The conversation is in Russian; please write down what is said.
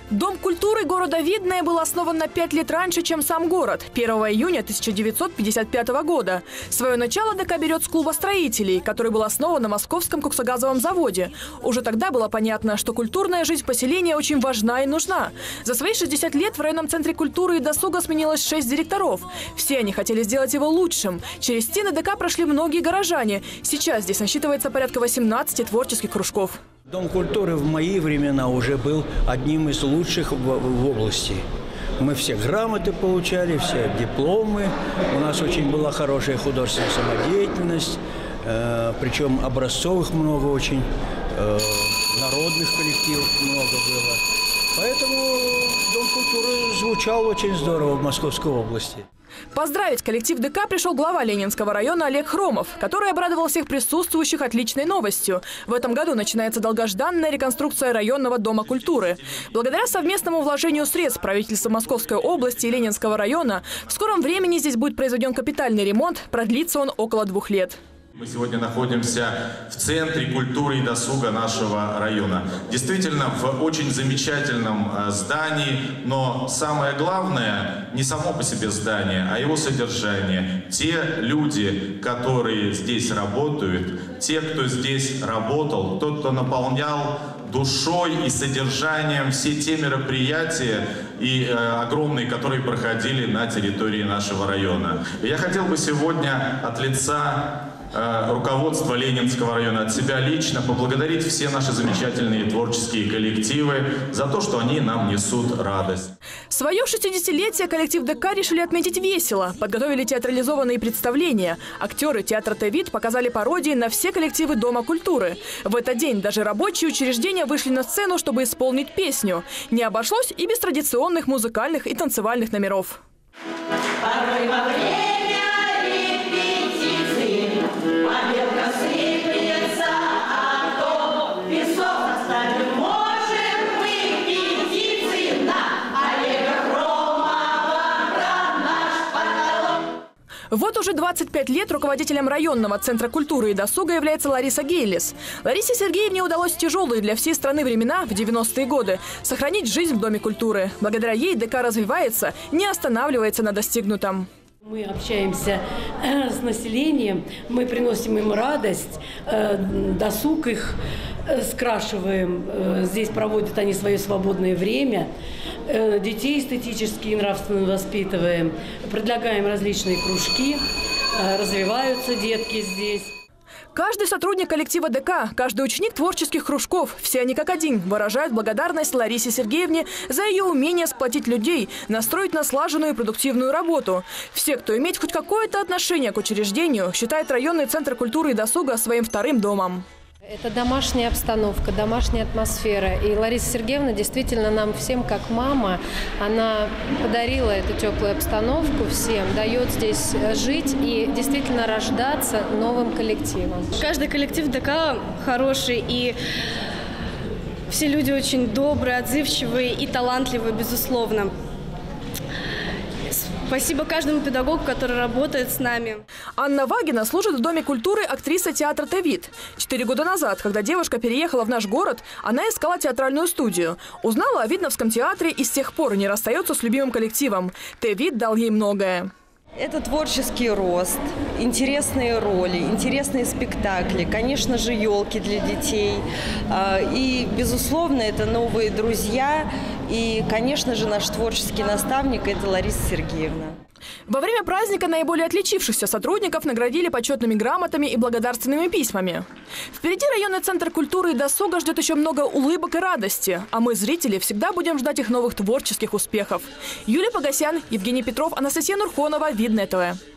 Дом культуры города Видное был основан на 5 лет раньше, чем сам город – 1 июня 1955 года. Свое начало ДК берет с клуба строителей, который был основан на Московском коксогазовом заводе. Уже тогда было понятно, что культурная жизнь поселения очень важна и нужна. За свои 60 лет в районном центре культуры и досуга сменилось 6 директоров. Все они хотели сделать его лучшим. Через стены ДК прошли многие горожане. Сейчас здесь насчитывается порядка 18 творческих кружков. Дом культуры в мои времена уже был одним из лучших в области. Мы все грамоты получали, все дипломы. У нас очень была хорошая художественная самодеятельность, причем образцовых много очень, народных коллективов много было. Поэтому Дом культуры звучал очень здорово в Московской области. Поздравить коллектив ДК пришел глава Ленинского района Олег Хромов, который обрадовал всех присутствующих отличной новостью. В этом году начинается долгожданная реконструкция районного дома культуры. Благодаря совместному вложению средств правительства Московской области и Ленинского района в скором времени здесь будет произведен капитальный ремонт, продлится он около 2 лет. Мы сегодня находимся в центре культуры и досуга нашего района. Действительно, в очень замечательном здании, но самое главное не само по себе здание, а его содержание. Те люди, которые здесь работают, те, кто здесь работал, тот, кто наполнял душой и содержанием все те мероприятия и огромные, которые проходили на территории нашего района. Я хотел бы сегодня от лица руководства Ленинского района, от себя лично поблагодарить все наши замечательные творческие коллективы за то, что они нам несут радость. Свое 60-летие коллектив ДК решили отметить весело. Подготовили театрализованные представления. Актеры театра «Т-Вид» показали пародии на все коллективы Дома культуры. В этот день даже рабочие учреждения вышли на сцену, чтобы исполнить песню. Не обошлось и без традиционных музыкальных и танцевальных номеров. Вот уже 25 лет руководителем районного центра культуры и досуга является Лариса Гейлис. Ларисе Сергеевне удалось в тяжелые для всей страны времена, в 90-е годы, сохранить жизнь в Доме культуры. Благодаря ей ДК развивается, не останавливается на достигнутом. Мы общаемся с населением, мы приносим им радость, досуг их скрашиваем. Здесь проводят они свое свободное время. Детей эстетически и нравственно воспитываем, предлагаем различные кружки, развиваются детки здесь. Каждый сотрудник коллектива ДК, каждый ученик творческих кружков, все они как один выражают благодарность Ларисе Сергеевне за ее умение сплотить людей, настроить на слаженную и продуктивную работу. Все, кто имеет хоть какое-то отношение к учреждению, считает районный центр культуры и досуга своим вторым домом. Это домашняя обстановка, домашняя атмосфера. И Лариса Сергеевна действительно нам всем, как мама, она подарила эту теплую обстановку всем, дает здесь жить и действительно рождаться новым коллективом. Каждый коллектив ДК хороший, и все люди очень добрые, отзывчивые и талантливые, безусловно. Спасибо каждому педагогу, который работает с нами. Анна Вагина служит в Доме культуры актрисой театра «Т-Вид». 4 года назад, когда девушка переехала в наш город, она искала театральную студию. Узнала о Видновском театре и с тех пор не расстается с любимым коллективом. «Т-Вид» дал ей многое. Это творческий рост, интересные роли, интересные спектакли, конечно же, елки для детей. И, безусловно, это новые друзья. И, конечно же, наш творческий наставник – это Лариса Сергеевна. Во время праздника наиболее отличившихся сотрудников наградили почетными грамотами и благодарственными письмами. Впереди районный центр культуры и досуга ждет еще много улыбок и радости. А мы, зрители, всегда будем ждать их новых творческих успехов. Юлия Погосян, Евгений Петров, Анастасия Нурхонова, Видное ТВ.